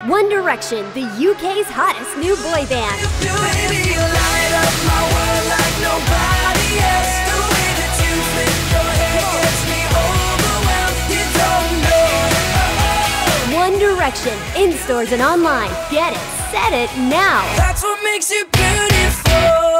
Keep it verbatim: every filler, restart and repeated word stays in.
One Direction, the U K's hottest new boy band. Baby, you light up my world like nobody else. The way that you flip your hair gets me overwhelmed. You don't know. One Direction, in stores and online. Get it, set it now. That's what makes you beautiful.